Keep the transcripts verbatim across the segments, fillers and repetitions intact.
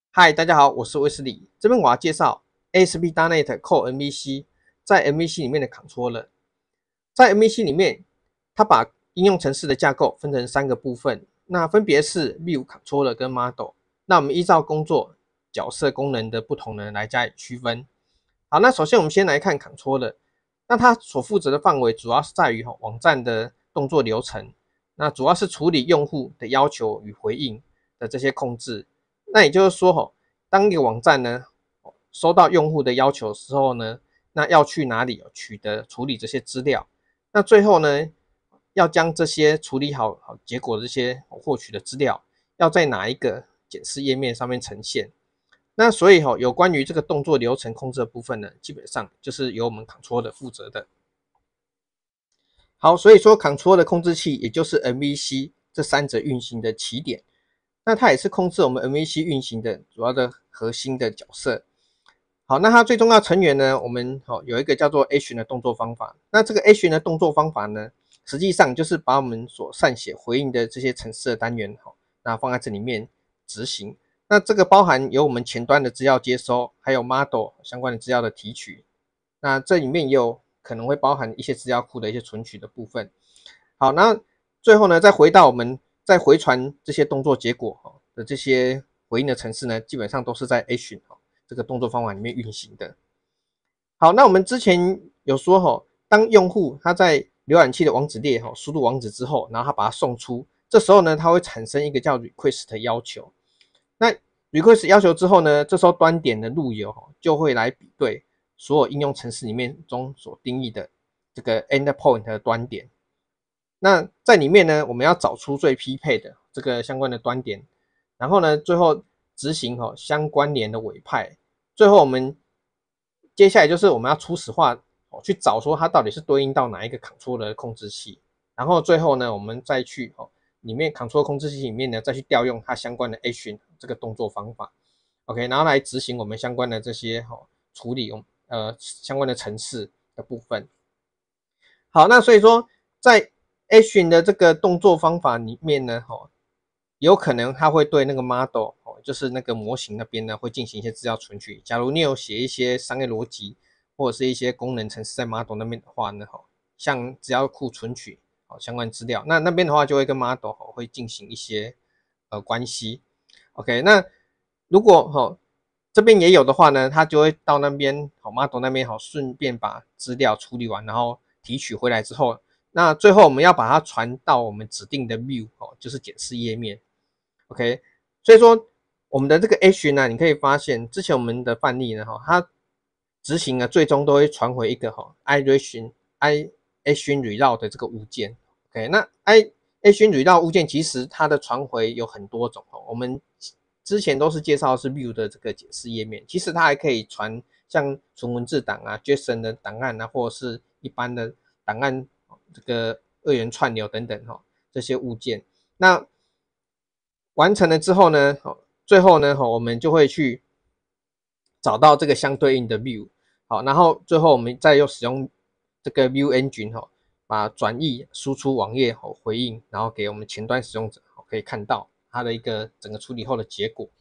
嗨，大家好，我是威斯利。这边我要介绍 A S P 点 net Core M V C 在 M V C 里面的 controller。在 M V C 里面，它把应用程式的架构分成三个部分，那分别是 View、Controller 跟 Model。那我们依照工作角色功能的不同呢来加以区分。好，那首先我们先来看 Controller，那它所负责的范围主要是在于网站的动作流程，那主要是处理用户的要求与回应的这些控制。那也就是说，吼，当一个网站呢收到用户的要求的时候呢，那要去哪里取得处理这些资料？那最后呢，要将这些处理好好结果的这些获取的资料，要在哪一个检视页面上面呈现？那所以哈，有关于这个动作流程控制的部分呢，基本上就是由我们 Control 负责的。好，所以说 Control 的控制器也就是 M V C 这三者运行的起点。那它也是控制我们 M V C 运行的主要的核心的角色。好，那它最重要成员呢，我们好有一个叫做 Action 的动作方法。那这个 Action 的动作方法呢，实际上就是把我们所撰写回应的这些程式的单元，好，那放在这里面执行。那这个包含有我们前端的资料接收，还有 Model 相关的资料的提取。那这里面也有可能会包含一些资料库的一些存取的部分。好，那最后呢，再回到我们再回传这些动作结果的这些回应的程式呢，基本上都是在 Action 这个动作方法里面运行的。好，那我们之前有说哈，当用户他在浏览器的网址列哈输入网址之后，然后他把它送出，这时候呢，它会产生一个叫 request 要求。那 request 要求之后呢，这时候端点的路由就会来比对所有应用程式里面中所定义的这个 endpoint 的端点。那在里面呢，我们要找出最匹配的这个相关的端点，然后呢，最后执行哈相关联的委派。最后我们接下来就是我们要初始化去找说它到底是对应到哪一个 control 的控制器，然后最后呢，我们再去哦里面 control 控制器里面呢再去调用它相关的 action 这个动作方法 ，OK， 然后来执行我们相关的这些哈处理呃相关的程式的部分。好，那所以说在 action 的这个动作方法里面呢，哈，有可能它会对那个 model， 就是那个模型那边呢，会进行一些资料存取。假如你有写一些商业逻辑或者是一些功能程式在 model 那边的话呢，哈，像资料库存取相关资料，那那边的话就会跟 model 会进行一些呃关系。OK， 那如果哈这边也有的话呢，它就会到那边好 model 那边好顺便把资料处理完，然后提取回来之后，那最后我们要把它传到我们指定的 view 哦，就是检视页面。OK， 所以说我们的这个 action 呢，你可以发现之前我们的范例呢，哈，它执行呢最终都会传回一个哈 iteration i action result 的这个物件。OK， 那 i action result 物件其实它的传回有很多种哦，我们之前都是介绍的是 view 的这个解释页面，其实它还可以传像纯文字档啊、JSON 的档案啊，或者是一般的档案这个二元串流等等哈这些物件。那完成了之后呢，最后呢，我们就会去找到这个相对应的 view， 好，然后最后我们再用使用这个 view engine 哈，把转译输出网页回应，然后给我们前端使用者可以看到它的一个整个处理后的结果。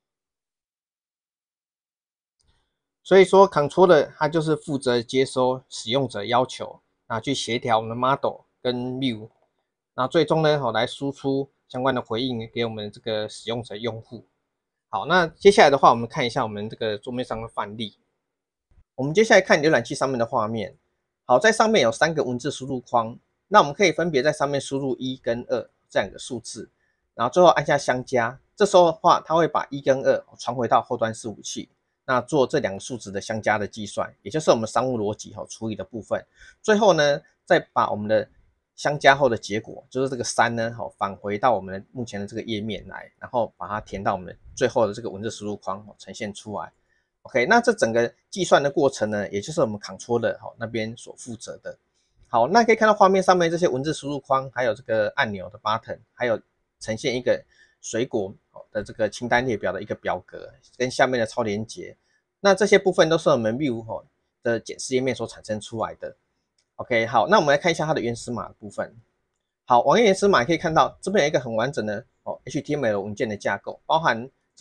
所以说 controller 它就是负责接收使用者要求，啊，去协调我们的 model 跟 view， 那最终呢，来输出相关的回应给我们这个使用者用户。好，那接下来的话，我们看一下我们这个桌面上的范例。我们接下来看浏览器上面的画面。好，在上面有三个文字输入框，那我们可以分别在上面输入一跟二这两个数字，然后最后按下相加。这时候的话，它会把一跟二传回到后端伺服器，那做这两个数值的相加的计算，也就是我们商务逻辑处理的部分。最后呢，再把我们的相加后的结果，就是这个三呢，返回到我们目前的这个页面来，然后把它填到我们最后的这个文字输入框呈现出来。OK， 那这整个计算的过程呢，也就是我们 Controller 那边所负责的。好，那可以看到画面上面这些文字输入框，还有这个按钮的 button， 还有呈现一个水果的这个清单列表的一个表格，跟下面的超连结。那这些部分都是我们 View 的检视页面所产生出来的。OK， 好，那我们来看一下它的原始码的部分。好，网页原始码可以看到这边有一个很完整的 H T M L 文件的架构，包含这个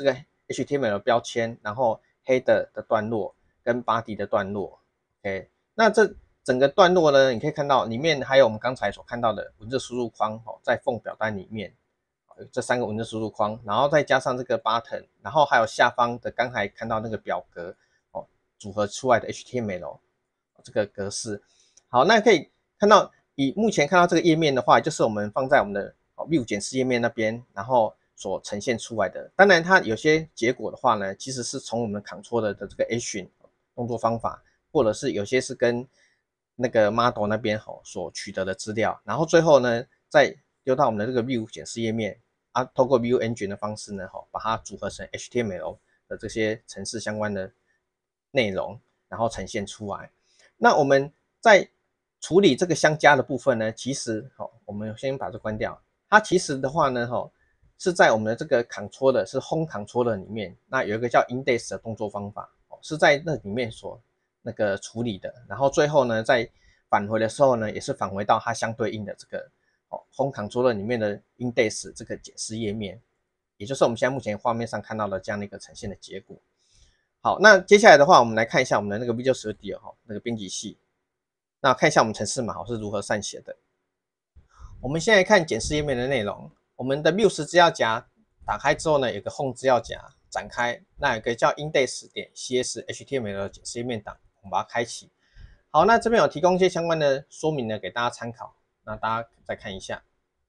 H T M L 标签，然后 header 的段落跟 body 的段落。OK， 那这整个段落呢，你可以看到里面还有我们刚才所看到的文字输入框哦，在 form 表单里面。这三个文字输入框，然后再加上这个 button， 然后还有下方的刚才看到那个表格哦，组合出来的 H T M L 这个格式。好，那可以看到，以目前看到这个页面的话，就是我们放在我们的 View 检视页面那边，然后所呈现出来的。当然，它有些结果的话呢，其实是从我们 Ctrl 的这个 Action 动作方法，或者是有些是跟那个 model 那边吼所取得的资料，然后最后呢，再丢到我们的这个 View 检视页面。啊，透过 View Engine 的方式呢，哈，把它组合成 H T M L 的这些程式相关的内容，然后呈现出来。那我们在处理这个相加的部分呢，其实，哈，我们先把这关掉。它其实的话呢，哈，是在我们的这个 Control 的是 Home Control 里面，那有一个叫 Index 的动作方法，是在那里面所那个处理的。然后最后呢，在返回的时候呢，也是返回到它相对应的这个。Home Controller 里面的 Index 这个检视页面，也就是我们现在目前画面上看到的这样的一个呈现的结果。好，那接下来的话，我们来看一下我们的那个 Visual Studio 哈，那个编辑器。那看一下我们程式码是如何撰写的。我们现在看检视页面的内容，我们的 Views 资料夹打开之后呢，有个 Home 资料夹展开，那有个叫 Index 点 C S H T M L 的检视页面档，我们把它开启。好，那这边有提供一些相关的说明呢，给大家参考。那大家再看一下。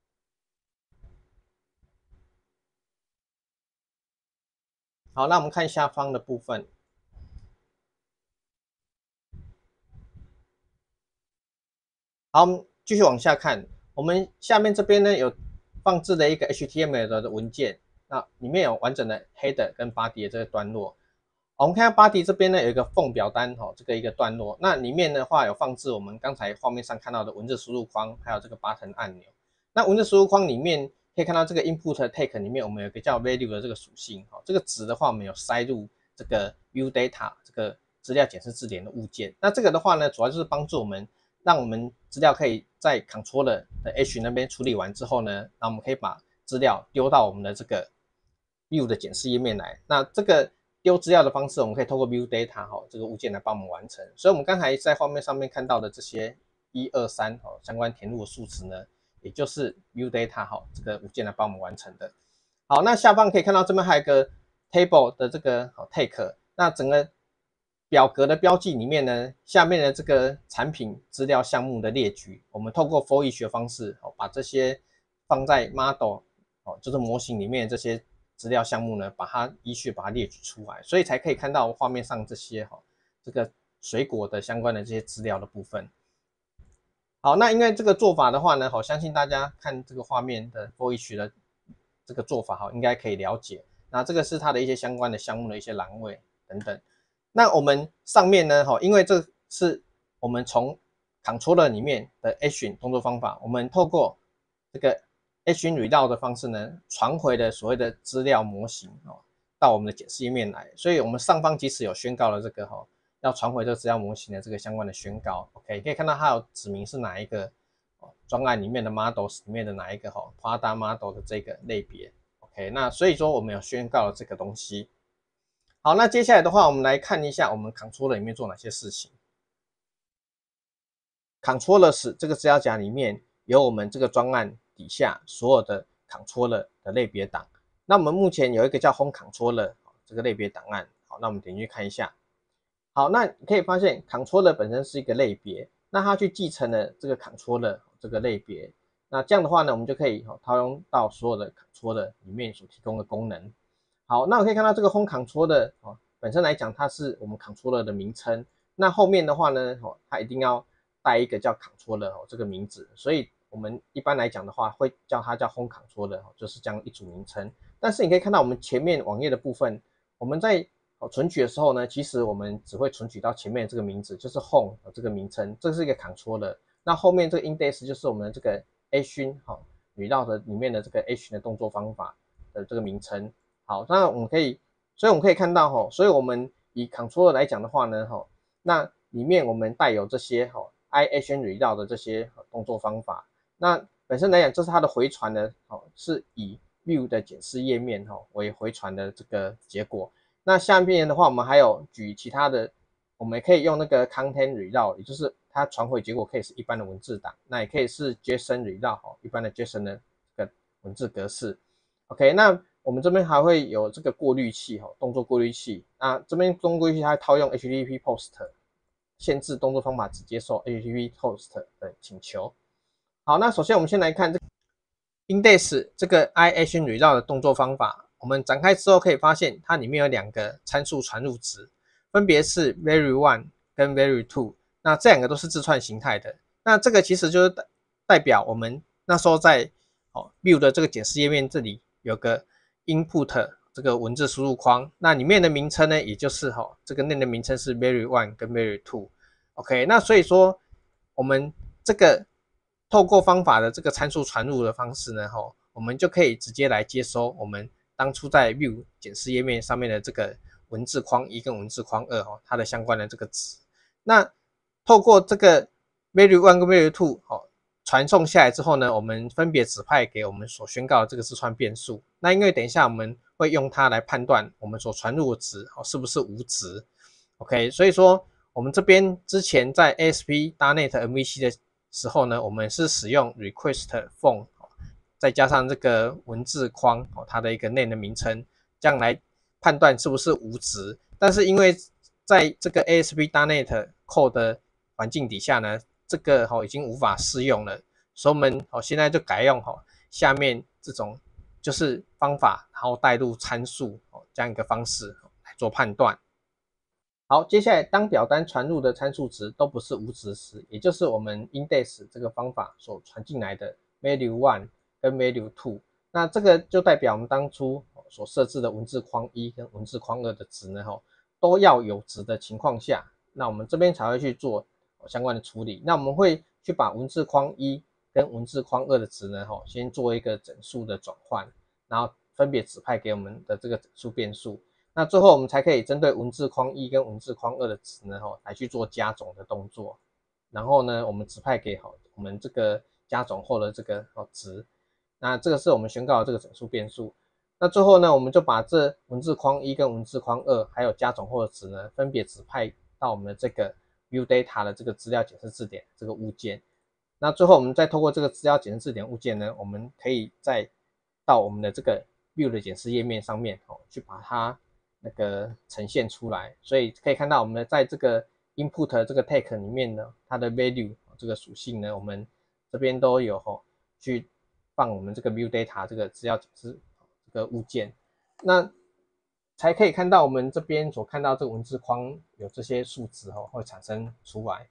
好，那我们看下方的部分。好，我们继续往下看。我们下面这边呢有放置了一个 H T M L 的文件，那里面有完整的 header 跟 body 的这个段落。我们看到 body 这边呢有一个 form 表单哦，这个一个段落。那里面的话有放置我们刚才画面上看到的文字输入框，还有这个 button 按钮。那文字输入框里面可以看到这个 input take 里面我们有一个叫 value 的这个属性，哦，这个值的话我们有塞入这个 view data 这个资料检视字典的物件。那这个的话呢，主要就是帮助我们让我们资料可以在 Controller 的 H 那边处理完之后呢，那我们可以把资料丢到我们的这个 View 的检视页面来。那这个丢资料的方式，我们可以透过 View Data 哈这个物件来帮我们完成。所以，我们刚才在画面上面看到的这些一二三哦相关填入的数值呢，也就是 View Data 哈这个物件来帮我们完成的。好，那下方可以看到这边还有一个 Table 的这个 Take， 那整个表格的标记里面呢，下面的这个产品资料项目的列举，我们透过 for each 的方式哦把这些放在 model 哦就是模型里面这些资料项目呢，把它依序把它列举出来，所以才可以看到画面上这些哈、哦、这个水果的相关的这些资料的部分。好，那因为这个做法的话呢，好，相信大家看这个画面的 for each 的这个做法哈，应该可以了解。那这个是它的一些相关的项目的一些栏位等等。那我们上面呢，哈，因为这是我们从 Controller 里面的 Action 动作方法，我们透过这个 Action Reload 的方式呢，传回的所谓的资料模型哦，到我们的检视页面来。所以我们上方即使有宣告了这个哈、哦，要传回这个资料模型的这个相关的宣告 ，OK， 可以看到它有指明是哪一个哦专案里面的 Models 里面的哪一个哈、哦、Prada Model 的这个类别 ，OK， 那所以说我们有宣告了这个东西。好，那接下来的话，我们来看一下我们 Controller 里面做哪些事情。Controllers 这个资料夹里面有我们这个专案底下所有的 Controller 的类别档。那我们目前有一个叫 Home Controller 这个类别档案。好，那我们点进去看一下。好，那你可以发现 Controller 本身是一个类别，那它去继承了这个 Controller 这个类别。那这样的话呢，我们就可以套用到所有的 Controller 里面所提供的功能。好，那我可以看到这个 Home Controller 哦，本身来讲它是我们 Controller 的名称。那后面的话呢，哦，它一定要带一个叫 Controller 哦这个名字，所以我们一般来讲的话，会叫它叫 Home Controller 哦，就是这样一组名称。但是你可以看到我们前面网页的部分，我们在哦存取的时候呢，其实我们只会存取到前面这个名字，就是 Home 这个名称，这是一个 Controller。那后面这个 Index 就是我们的这个 Action 哈，Reload的里面的这个 Action 的动作方法的这个名称。好，那我们可以，所以我们可以看到哈，所以我们以 Controller 来讲的话呢，哈，那里面我们带有这些哈 I Action Reload 的这些动作方法。那本身来讲，这是它的回传呢，哦，是以 Vue 的检视页面哈为回传的这个结果。那下面的话，我们还有举其他的，我们也可以用那个 content result， 也就是它传回结果可以是一般的文字档，那也可以是 JSON result 哈，一般的 JSON 的这个文字格式。OK， 那我们这边还会有这个过滤器哈，动作过滤器。那这边动作过滤器它套用 H T T P post， 限制动作方法只接受 H T T P post 的请求。好，那首先我们先来看这个 index 这个 iAction result 的动作方法。我们展开之后可以发现，它里面有两个参数传入值，分别是 value one 跟 value two。那这两个都是字串形态的。那这个其实就是代表我们那时候在哦 Vue 的这个检视页面这里有个 input 这个文字输入框，那里面的名称呢，也就是哈、哦、这个内的名称是 value one 跟 value two。OK， 那所以说我们这个透过方法的这个参数传入的方式呢，哈、哦，我们就可以直接来接收我们当初在 Vue 检视页面上面的这个文字框一跟文字框二哈、哦，它的相关的这个值。那透过这个 value one 跟 value two 哦传送下来之后呢，我们分别指派给我们所宣告的这个字串变数。那因为等一下我们会用它来判断我们所传入的值哦是不是无值。OK， 所以说我们这边之前在 A S P dot net M V C 的时候呢，我们是使用 request form 再加上这个文字框它的一个内的名称，这样来判断是不是无值。但是因为在这个 A S P dot net code 的环境底下呢，这个已经无法适用了，所以我们现在就改用下面这种就是方法，然后带入参数这样一个方式来做判断。好，接下来当表单传入的参数值都不是无值时，也就是我们 index 这个方法所传进来的 value one 跟 value two， 那这个就代表我们当初所设置的文字框一跟文字框二的值呢，都要有值的情况下，那我们这边才会去做相关的处理。那我们会去把文字框一跟文字框二的值呢，先做一个整数的转换，然后分别指派给我们的这个整数变数。那最后我们才可以针对文字框一跟文字框二的值呢，来去做加总的动作。然后呢，我们指派给我们这个加总后的这个值。那这个是我们宣告的这个整数变数。那最后呢，我们就把这文字框一跟文字框二还有加总后的值呢，分别指派到我们的这个 Vue Data 的这个资料检视字典这个物件。那最后我们再透过这个资料检视字典物件呢，我们可以再到我们的这个 Vue 的检视页面上面哦，去把它那个呈现出来。所以可以看到我们在这个 input 这个 tag 里面呢，它的 value 这个属性呢，我们这边都有哦去放我们这个 Vue Data 这个资料检视这个物件。那才可以看到我们这边所看到这个文字框有这些数值哦会产生出来。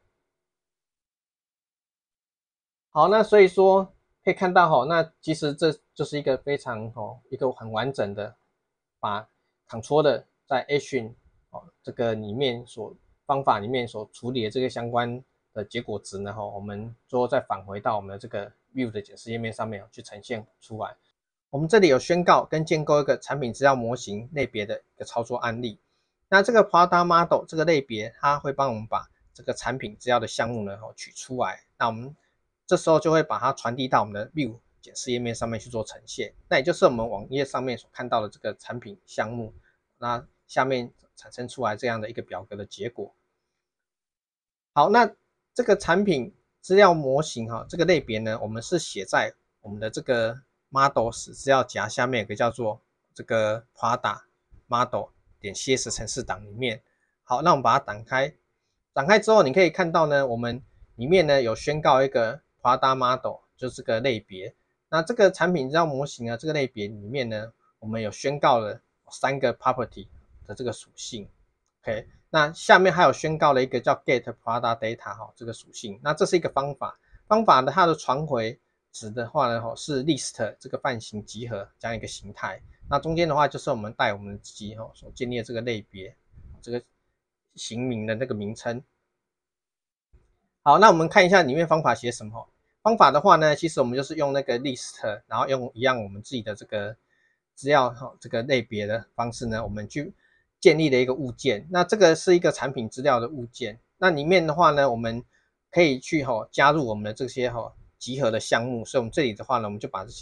好，那所以说可以看到哈，那其实这就是一个非常哦一个很完整的把 control 的在 Action 哦这个里面所方法里面所处理的这个相关的结果值呢，哈，我们最后再返回到我们的这个 Vue 的检视页面上面去呈现出来。我们这里有宣告跟建构一个产品资料模型类别的一个操作案例。那这个 Product Model 这个类别，它会帮我们把这个产品资料的项目呢取出来。那我们这时候就会把它传递到我们的 Vue 检视页面上面去做呈现。那也就是我们网页上面所看到的这个产品项目，那下面产生出来这样的一个表格的结果。好，那这个产品资料模型哈，这个类别呢，我们是写在我们的这个 models 资料夹下面有个叫做这个 Product Model 点 C S 程式档里面。好，那我们把它打开，打开之后你可以看到呢，我们里面呢有宣告一个 Product Model， 就是这个类别。那这个产品资料模型呢，这个类别里面呢，我们有宣告了三个 property 的这个属性。OK， 那下面还有宣告了一个叫 Get Product Data 哈这个属性。那这是一个方法，方法的它的传回值的话呢，是 list 这个泛型集合这样一个形态。那中间的话就是我们带我们自己所建立的这个类别，这个型名的那个名称。好，那我们看一下里面方法写什么。方法的话呢，其实我们就是用那个 list， 然后用一样我们自己的这个资料这个类别的方式呢，我们去建立了一个物件。那这个是一个产品资料的物件。那里面的话呢，我们可以去加入我们的这些集合的项目。所以我们这里的话呢，我们就把这些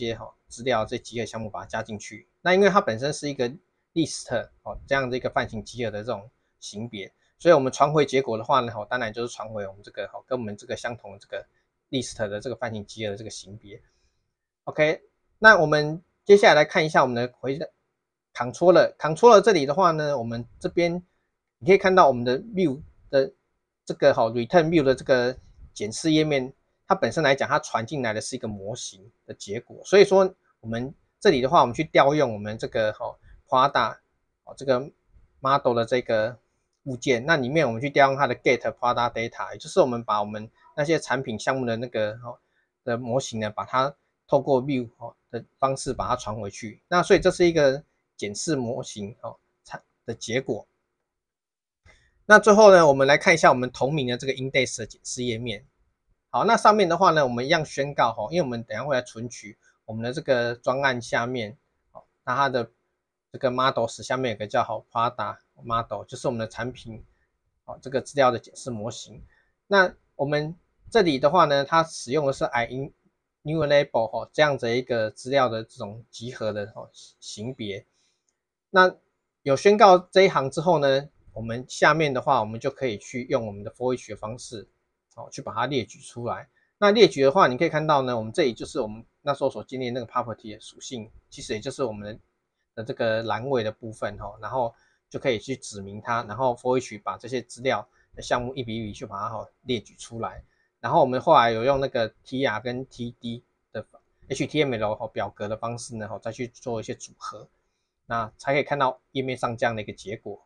资料这集合项目把它加进去。那因为它本身是一个 list 哦这样的一个泛型集合的这种型别，所以我们传回结果的话呢，哦，当然就是传回我们这个哦跟我们这个相同的这个 list 的这个泛型集合的这个型别。OK， 那我们接下来来看一下我们的回 controller controller 这里的话呢，我们这边你可以看到我们的 view 的这个好 return view 的这个检视页面，它本身来讲，它传进来的是一个模型的结果，所以说我们这里的话，我们去调用我们这个哈 Prada 哦这个 model 的这个物件，那里面我们去调用它的 get Prada data， 也就是我们把我们那些产品项目的那个哦的模型呢，把它透过 view 哦的方式把它传回去。那所以这是一个检视模型哦的结果。那最后呢，我们来看一下我们同名的这个 index 的检视页面。好，那上面的话呢，我们一样宣告哈，因为我们等一下会来存取我们的这个专案下面，好，那它的这个 models 下面有个叫好 Prada model， 就是我们的产品，好，这个资料的检视模型。那我们这里的话呢，它使用的是 IEnumerable 哈这样子一个资料的这种集合的哦型别。那有宣告这一行之后呢，我们下面的话，我们就可以去用我们的 for each 的方式。哦，去把它列举出来。那列举的话，你可以看到呢，我们这里就是我们那时候所建立的那个 property 的属性，其实也就是我们的这个栏位的部分哈，然后就可以去指明它，然后 for each 把这些资料的项目一笔一笔去把它列举出来。然后我们后来有用那个 T R 跟 T D 的 H T M L 表格的方式呢，再去做一些组合，那才可以看到页面上这样的一个结果。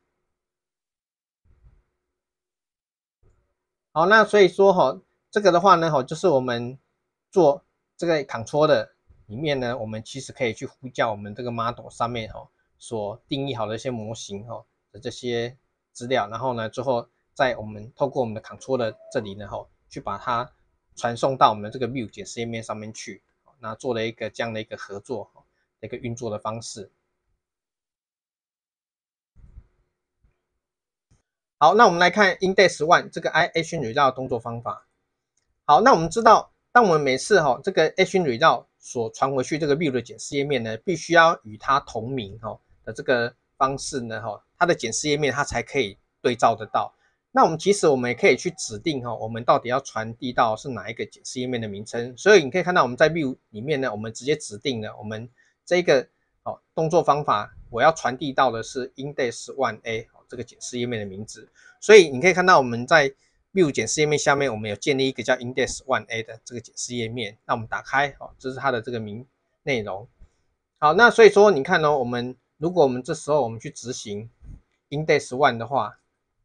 好，那所以说哈，这个的话呢，哈，就是我们做这个 control 的里面呢，我们其实可以去呼叫我们这个 model 上面哈所定义好的一些模型哈的这些资料，然后呢，最后在我们透过我们的 control 的这里呢，哈，去把它传送到我们这个 view 检视页面上面去，那做了一个这样的一个合作的一个运作的方式。好，那我们来看 index one 这个 action result 动作方法。好，那我们知道，当我们每次哈、哦、这个 action result 所传回去这个 view 的检视页面呢，必须要与它同名哈、哦、的这个方式呢哈、哦，它的检视页面它才可以对照得到。那我们其实我们也可以去指定哈、哦，我们到底要传递到是哪一个检视页面的名称。所以你可以看到我们在 view 里面呢，我们直接指定了我们这个哦动作方法，我要传递到的是 index one A 这个检视页面的名字。所以你可以看到我们在 view 检视页面下面，我们有建立一个叫 index one A 的这个检视页面。那我们打开，哦，这是它的这个名内容。好，那所以说你看哦，我们如果我们这时候我们去执行 index one 的话，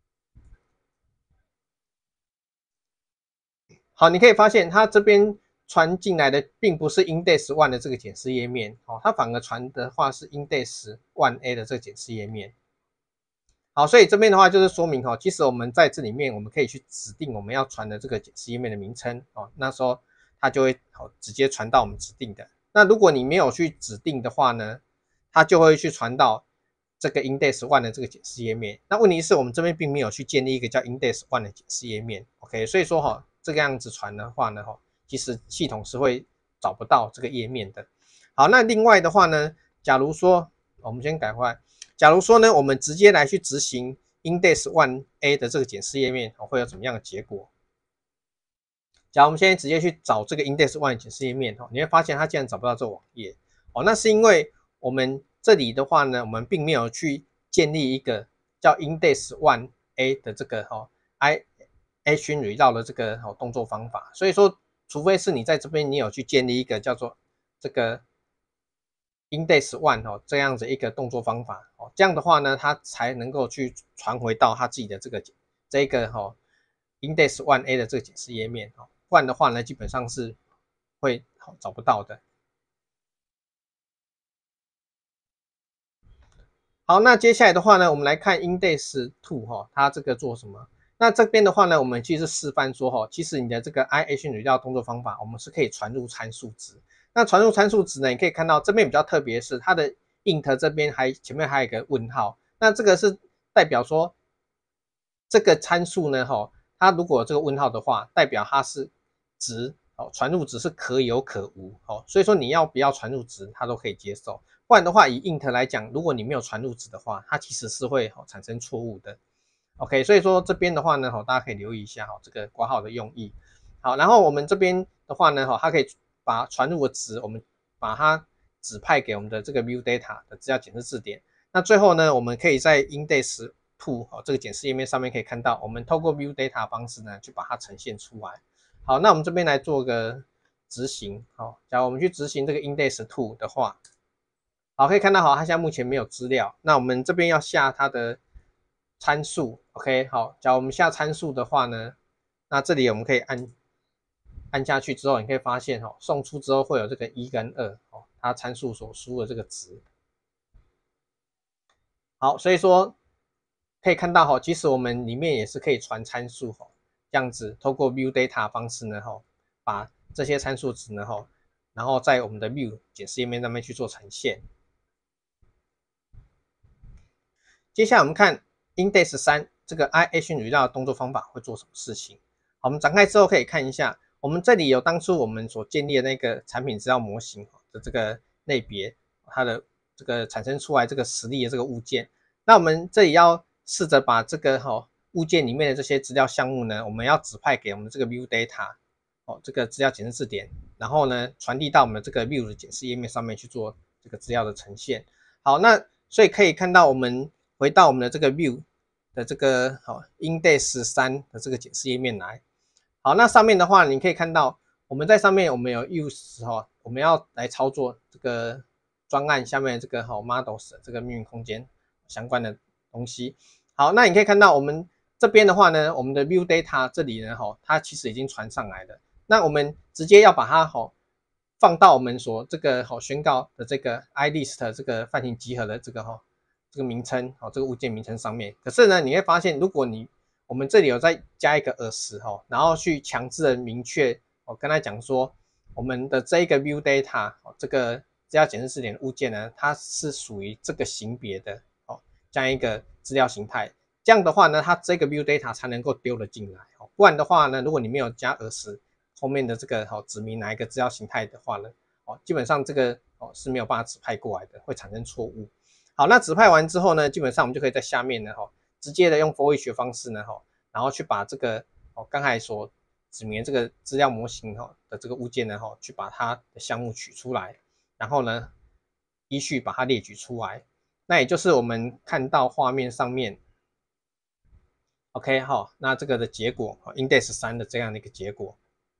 好，你可以发现它这边传进来的并不是 index one 的这个检视页面，哦，它反而传的话是 index one A 的这个检视页面。好，所以这边的话就是说明哈，其实我们在这里面，我们可以去指定我们要传的这个检视页面的名称哦，那时候它就会好直接传到我们指定的。那如果你没有去指定的话呢，它就会去传到这个 index one 的这个检视页面。那问题是我们这边并没有去建立一个叫 index one 的检视页面 ，OK， 所以说哈，这个样子传的话呢，哈，其实系统是会找不到这个页面的。好，那另外的话呢，假如说我们先改回来。假如说呢，我们直接来去执行 index one A 的这个检视页面，会有怎么样的结果？假如我们现在直接去找这个 index one 检视页面，你会发现它竟然找不到这个网页。哦，那是因为我们这里的话呢，我们并没有去建立一个叫 index one A 的这个哈 I action result 的这个动作方法。所以说，除非是你在这边你有去建立一个叫做这个index one 哦这样子一个动作方法哦，这样的话呢，它才能够去传回到它自己的这个这个哈、哦、index one A 的这个检视页面哦，不然的话呢，基本上是会、哦、找不到的。好，那接下来的话呢，我们来看 index two 哈、哦，它这个做什么？那这边的话呢，我们其实示范说哈、哦，其实你的这个 action result 动作方法，我们是可以传入参数值。那传入参数值呢，你可以看到这边比较特别的是它的 int 这边还前面还有一个问号，那这个是代表说这个参数呢，哈，它如果有这个问号的话，代表它是值哦，传入值是可有可无，哦，所以说你要不要传入值，它都可以接受。不然的话，以 int 来讲，如果你没有传入值的话，它其实是会、哦、产生错误的。OK， 所以说这边的话呢，哦，大家可以留意一下哈、哦，这个括号的用意。好，然后我们这边的话呢，哈、哦，它可以把传入的值，我们把它指派给我们的这个 view data 的资料检视字典。那最后呢，我们可以在 index two 哦这个检视页面上面可以看到，我们透过 view data 方式呢，去把它呈现出来。好，那我们这边来做个执行。好，假如我们去执行这个 index two 的话，好，可以看到好，它现在目前没有资料。那我们这边要下它的参数 ，OK， 好，假如我们下参数的话呢，那这里我们可以按按下去之后，你可以发现哦，送出之后会有这个一跟二哦，它参数所输的这个值。好，所以说可以看到哈，其实我们里面也是可以传参数哈，这样子透过 view data 方式呢哈，把这些参数值呢哈，然后在我们的 view 检视页面上面去做呈现。接下来我们看 index 三这个 i-action 语料的动作方法会做什么事情。好，我们展开之后可以看一下，我们这里有当初我们所建立的那个产品资料模型的这个类别，它的这个产生出来这个实例的这个物件。那我们这里要试着把这个哈、哦、物件里面的这些资料项目呢，我们要指派给我们这个 view data 哦这个资料检视字典，然后呢传递到我们这个 view 的检视页面上面去做这个资料的呈现。好，那所以可以看到我们回到我们的这个 view 的这个好 index 三的这个检视页面来。好，那上面的话你可以看到我们在上面我们有 use 哈、哦，我们要来操作这个专案下面的这个好 models 的这个命运空间相关的东西。好，那你可以看到我们这边的话呢，我们的 view data 这里呢，哈，它其实已经传上来了。那我们直接要把它哈放到我们所这个好宣告的这个 ilist 这个泛型集合的这个哈这个名称，好这个物件名称上面。可是呢，你会发现，如果你我们这里有再加一个 as 哈，然后去强制的明确，我跟他讲说，我们的这一个 view data 这个资料检视字典的物件呢，它是属于这个型别的。这样一个资料形态，这样的话呢，它这个 view data 才能够丢了进来。不然的话呢，如果你没有加 as 后面的这个好指明哪一个资料形态的话呢，哦，基本上这个哦是没有办法指派过来的，会产生错误。好，那指派完之后呢，基本上我们就可以在下面呢，哈，直接的用 for each 方式呢，哈，然后去把这个哦刚才所指明这个资料模型哈的这个物件呢，哈，去把它的项目取出来，然后呢，依序把它列举出来。那也就是我们看到画面上面 ，OK 好，那这个的结果 ，index 三的这样的一个结果。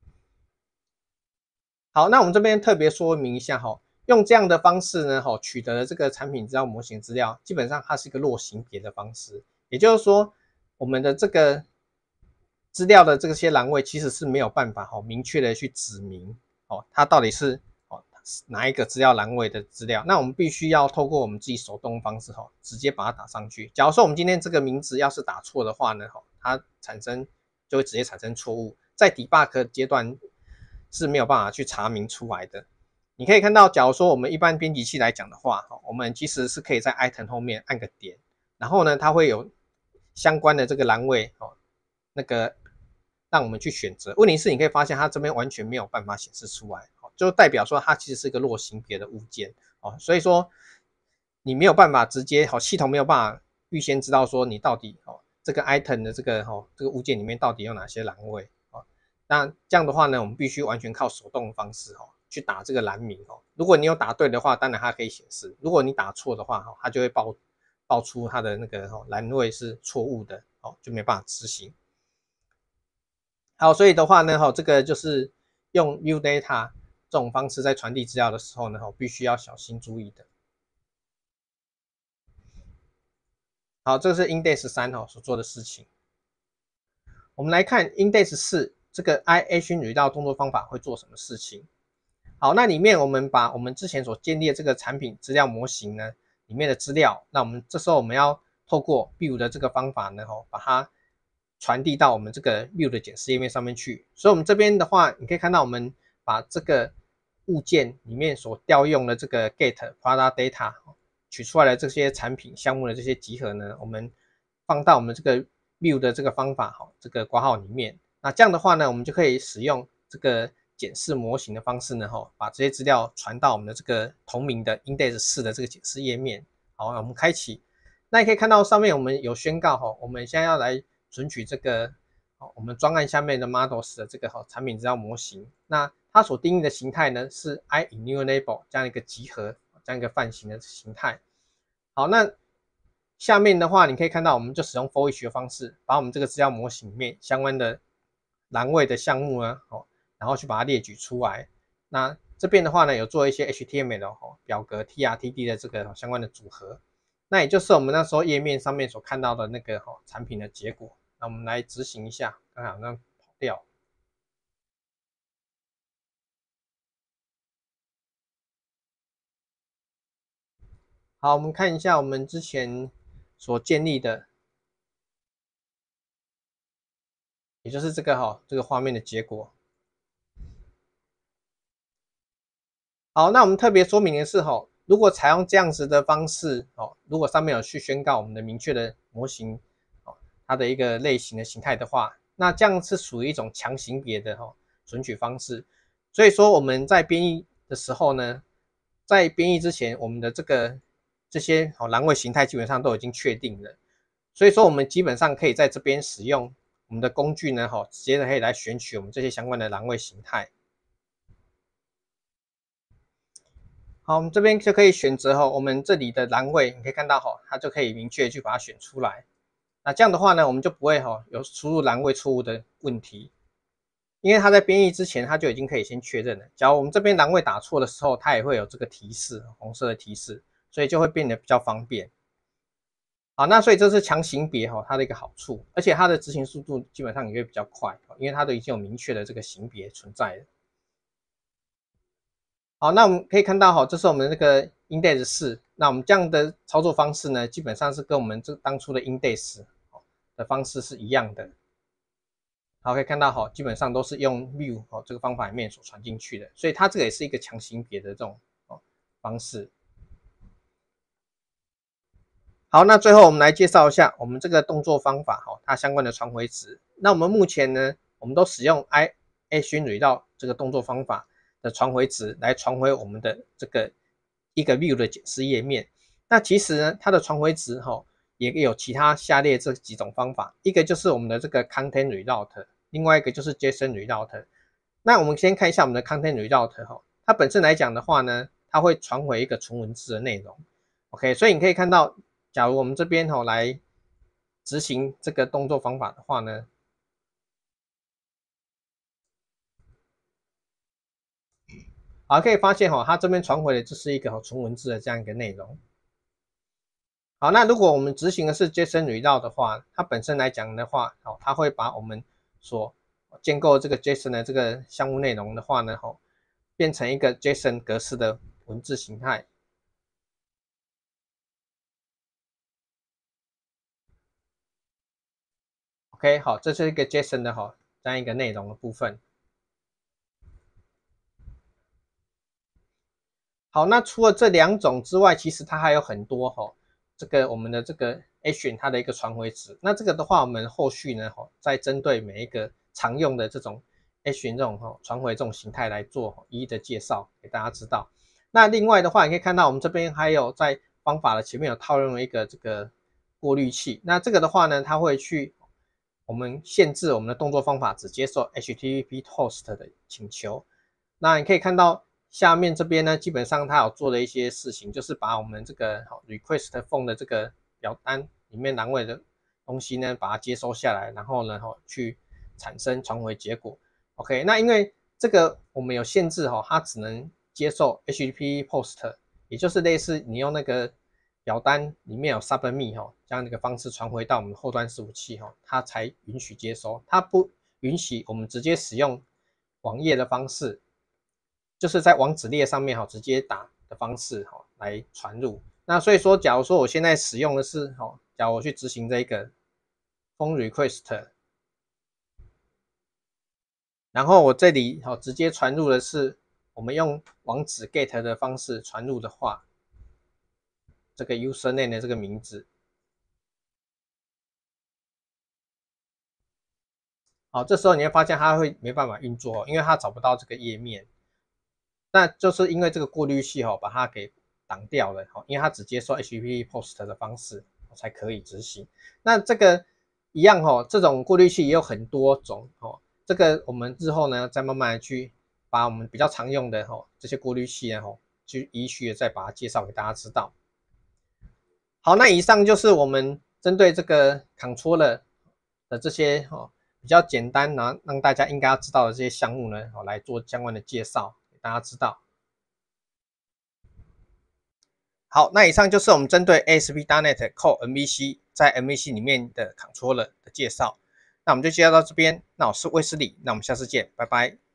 好，那我们这边特别说明一下哈，用这样的方式呢，哈，取得了这个产品资料模型资料，基本上它是一个落型别的方式，也就是说，我们的这个资料的这些栏位其实是没有办法哈明确的去指明哦，它到底是哪一个资料栏位的资料，那我们必须要透过我们自己手动方式哈，直接把它打上去。假如说我们今天这个名字要是打错的话呢，哈，它产生就会直接产生错误，在 debug 阶段是没有办法去查明出来的。你可以看到，假如说我们一般编辑器来讲的话，我们其实是可以在 item 后面按个点，然后呢，它会有相关的这个栏位哦，那个让我们去选择。问题是，你可以发现它这边完全没有办法显示出来。就代表说它其实是一个落型别的物件哦，所以说你没有办法直接好，系统没有办法预先知道说你到底哦这个 item 的这个哦这个物件里面到底有哪些栏位哦。那这样的话呢，我们必须完全靠手动的方式哦去打这个栏名哦。如果你有打对的话，当然它可以显示；如果你打错的话，它就会报报出它的那个哦栏位是错误的哦，就没办法执行。好，所以的话呢，哈，这个就是用 view data。这种方式在传递资料的时候呢，必须要小心注意的。好，这是 index 三所做的事情。我们来看 index 四这个 i-action 语料动作方法会做什么事情。好，那里面我们把我们之前所建立的这个产品资料模型呢里面的资料，那我们这时候我们要透过 view 的这个方法呢，把它传递到我们这个 view 的检视页面上面去。所以我们这边的话，你可以看到我们把这个物件里面所调用的这个 get product data 取出来的这些产品项目的这些集合呢，我们放到我们这个 view 的这个方法这个括号里面。那这样的话呢，我们就可以使用这个检视模型的方式呢，哈，把这些资料传到我们的这个同名的 index 四的这个检视页面。好，那我们开启，那你可以看到上面我们有宣告哈，我们现在要来存取这个我们专案下面的 models 的这个产品资料模型。那它所定义的形态呢是 IEnumerable 这样一个集合，这样一个泛型的形态。好，那下面的话，你可以看到，我们就使用 for each 的方式，把我们这个资料模型里面相关的栏位的项目呢，哦，然后去把它列举出来。那这边的话呢，有做一些 H T M L 哦表格 T R T D 的这个相关的组合。那也就是我们那时候页面上面所看到的那个哦产品的结果。那我们来执行一下，刚好那跑掉。好，我们看一下我们之前所建立的，也就是这个哈、哦、这个画面的结果。好，那我们特别说明的是哈，如果采用这样子的方式哦，如果上面有去宣告我们的明确的模型哦，它的一个类型的形态的话，那这样是属于一种强行别的哈存取方式。所以说我们在编译的时候呢，在编译之前，我们的这个这些哦栏位形态基本上都已经确定了，所以说我们基本上可以在这边使用我们的工具呢，哈，直接的可以来选取我们这些相关的栏位形态。好，我们这边就可以选择哈，我们这里的栏位，你可以看到哈，它就可以明确去把它选出来。那这样的话呢，我们就不会哈有输入栏位错误的问题，因为它在编译之前，它就已经可以先确认了。假如我们这边栏位打错的时候，它也会有这个提示，红色的提示，所以就会变得比较方便。好，那所以这是强行别哈它的一个好处，而且它的执行速度基本上也会比较快，因为它都已经有明确的这个型别存在了。好，那我们可以看到哈，这是我们那个 index 四。那我们这样的操作方式呢，基本上是跟我们这当初的 index 的方式是一样的。好，可以看到哈，基本上都是用 view 哦这个方法里面所传进去的，所以它这个也是一个强行别的这种哦方式。好，那最后我们来介绍一下我们这个动作方法哈，它相关的传回值。那我们目前呢，我们都使用 i action result 这个动作方法的传回值来传回我们的这个一个 view 的检视页面。那其实呢，它的传回值哈也有其他下列这几种方法，一个就是我们的这个 content result， 另外一个就是 JSON result。那我们先看一下我们的 content result 哈，它本身来讲的话呢，它会传回一个纯文字的内容。OK， 所以你可以看到。假如我们这边哦来执行这个动作方法的话呢，好，可以发现哈，它这边传回的就是一个纯文字的这样一个内容。好，那如果我们执行的是 JSON result 的话，它本身来讲的话，哦，它会把我们所建构这个 JSON 的这个项目内容的话呢，哦，变成一个 JSON 格式的文字形态。OK， 好，这是一个 JSON 的哈这样一个内容的部分。好，那除了这两种之外，其实它还有很多哈、哦，这个我们的这个 action 它的一个传回值。那这个的话，我们后续呢，哈、哦，再针对每一个常用的这种 action 这种哈、哦、传回这种形态来做一一的介绍，给大家知道。那另外的话，你可以看到我们这边还有在方法的前面有套用了一个这个过滤器。那这个的话呢，它会去我们限制我们的动作方法只接受 H T T P host 的请求。那你可以看到下面这边呢，基本上它有做的一些事情，就是把我们这个 request form 的这个表单里面栏位的东西呢，把它接收下来，然后呢，去产生传回结果。OK， 那因为这个我们有限制哈，它只能接受 H T T P post， 也就是类似你用那个表单里面有 submit 哈这样的一个方式传回到我们后端伺服器哈，它才允许接收，它不允许我们直接使用网页的方式。就是在网址列上面哈，直接打的方式哈来传入。那所以说，假如说我现在使用的是哈，假如我去执行这个 phone request， 然后我这里哈直接传入的是我们用网址 get 的方式传入的话，这个 username 的这个名字。 好，这时候你会发现它会没办法运作，因为它找不到这个页面。那就是因为这个过滤器哦，把它给挡掉了，因为它只接受 H T T P post 的方式才可以执行。那这个一样哦，这种过滤器也有很多种哦。这个我们日后呢，再慢慢的去把我们比较常用的哦这些过滤器呢，哦，去依序的再把它介绍给大家知道。好，那以上就是我们针对这个 controller 的这些哦比较简单，然后让大家应该要知道的这些项目呢，哦来做相关的介绍给大家知道。好，那以上就是我们针对 A S P 点 net Core M V C 在 M V C 里面的 controller 的介绍。那我们就介绍到这边。那我是魏斯理，那我们下次见，拜拜。